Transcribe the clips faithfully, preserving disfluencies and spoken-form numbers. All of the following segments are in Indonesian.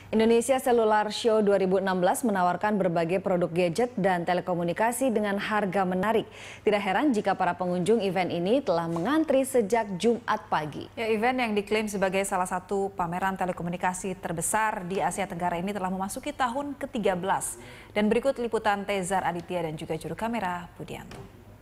Indonesia Cellular Show dua ribu enam belas menawarkan berbagai produk gadget dan telekomunikasi dengan harga menarik. Tidak heran jika para pengunjung event ini telah mengantri sejak Jumat pagi. Ya, event yang diklaim sebagai salah satu pameran telekomunikasi terbesar di Asia Tenggara ini telah memasuki tahun ke tiga belas. Dan berikut liputan Tezar Aditya dan juga juru kamera Budianto.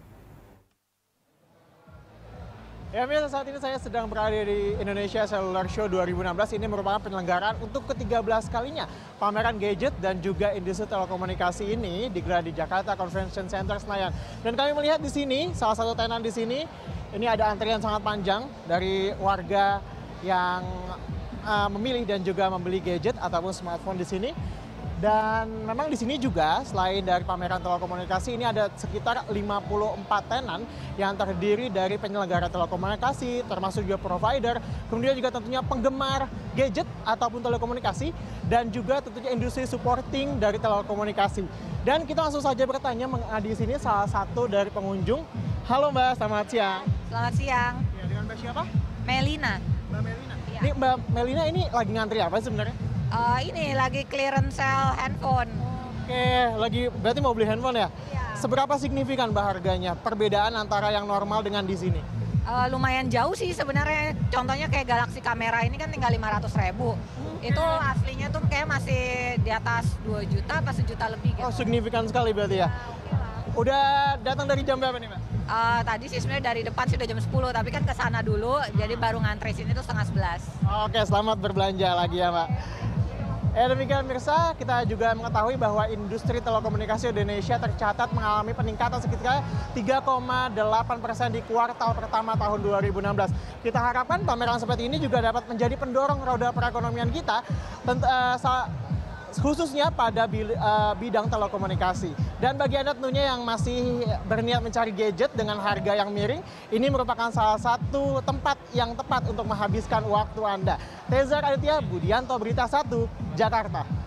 Ya, Mia, saat ini saya sedang berada di Indonesia Cellular Show dua ribu enam belas. Ini merupakan penyelenggaraan untuk ke tiga belas kalinya. Pameran gadget dan juga industri telekomunikasi ini digelar di Jakarta Convention Center Senayan. Dan kami melihat di sini, salah satu tenan di sini, ini ada antrian sangat panjang dari warga yang uh, memilih dan juga membeli gadget ataupun smartphone di sini. Dan memang di sini juga selain dari pameran telekomunikasi ini ada sekitar lima puluh empat tenan yang terdiri dari penyelenggara telekomunikasi, termasuk juga provider, kemudian juga tentunya penggemar gadget ataupun telekomunikasi, dan juga tentunya industri supporting dari telekomunikasi. Dan kita langsung saja bertanya di sini salah satu dari pengunjung. Halo Mbak, selamat siang. Selamat siang. Ya, dengan Mbak siapa? Melina. Mbak Melina. Ya. Ini Mbak Melina ini lagi ngantri apa sebenarnya? Uh, ini lagi clearance sale handphone. Oke, lagi berarti mau beli handphone ya? Iya. Seberapa signifikan Mbak harganya? Perbedaan antara yang normal dengan di sini? Uh, lumayan jauh sih sebenarnya. Contohnya kayak Galaxy kamera ini kan tinggal lima ratus ribu. Okay. Itu aslinya tuh kayak masih di atas dua juta atau sejuta lebih gitu. Oh, signifikan sekali berarti ya? Ya, oke lah. Udah datang dari jam berapa nih Mbak? Uh, tadi sih sebenarnya dari depan sih udah jam sepuluh, tapi kan ke sana dulu, jadi baru ngantri sini tuh setengah sebelas. Oke, selamat berbelanja lagi ya Mbak. Ya, demikian Mirsa, kita juga mengetahui bahwa industri telekomunikasi Indonesia tercatat mengalami peningkatan sekitar tiga koma delapan persen di kuartal pertama tahun dua ribu enam belas. Kita harapkan pameran seperti ini juga dapat menjadi pendorong roda perekonomian kita, khususnya pada bidang telekomunikasi. Dan bagi Anda tentunya yang masih berniat mencari gadget dengan harga yang miring, ini merupakan salah satu tempat yang tepat untuk menghabiskan waktu Anda. Tezar Aditya, Budianto, Berita Satu, Jakarta.